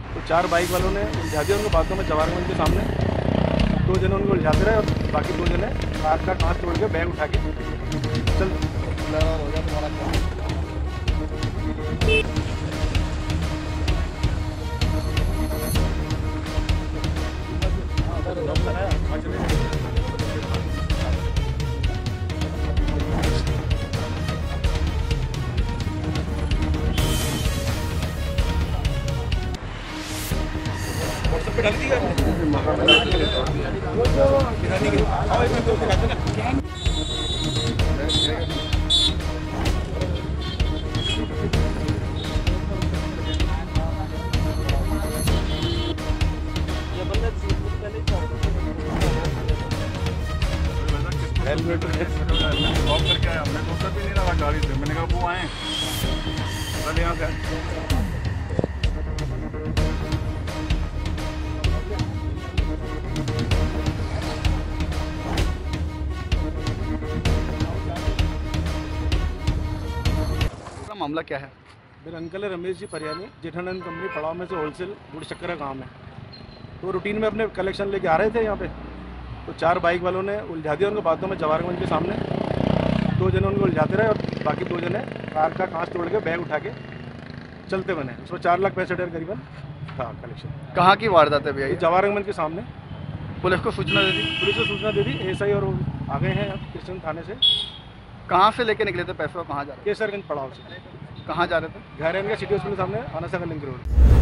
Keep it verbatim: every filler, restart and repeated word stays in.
तो चार बाइक वालों ने उलझा दिया उनको बातों में जवाहरगंज के सामने। दो जने उनको उलझाते रहे और बाकी दो जने कार का कांच तोड़ के बैग उठा के चल हो गया तुम्हारा क्या। डाल दिया हेलमेट स्टॉप करके आया। मैं तो उतर भी नहीं रहा गाड़ी से। मैंने कहा वो आए पहले यहाँ से। मामला क्या है? मेरे अंकल है रमेश जी परियानी, जेठानंद कंपनी पड़ाव में से होलसेल गुड़ शक्कर का काम है। तो रूटीन में अपने कलेक्शन लेके आ रहे थे यहाँ पे। तो चार बाइक वालों ने उलझा दिया उनको बातों में जवाहरगंज के सामने। दो जने उनको उलझाते रहे और बाकी दो जने कार का कांच तोड़ के बैग उठा के चलते बने। उसमें चार लाख पैंसठ हज़ार करीबन था कलेक्शन। कहाँ की वारदात है भैया? जवाहरगंज के सामने। पुलिस को सूचना दे दी? पुलिस को सूचना दे दी। एस आई और आ गए हैं कृष्ण थाने से। कहाँ से लेके निकले थे पैसे और कहाँ जा रहे थे? केसरगंज पड़ाव से। कहाँ जा रहे थे? घर है इनका सिटी हॉस्पिटल सामने आना सागर लिंक रोड।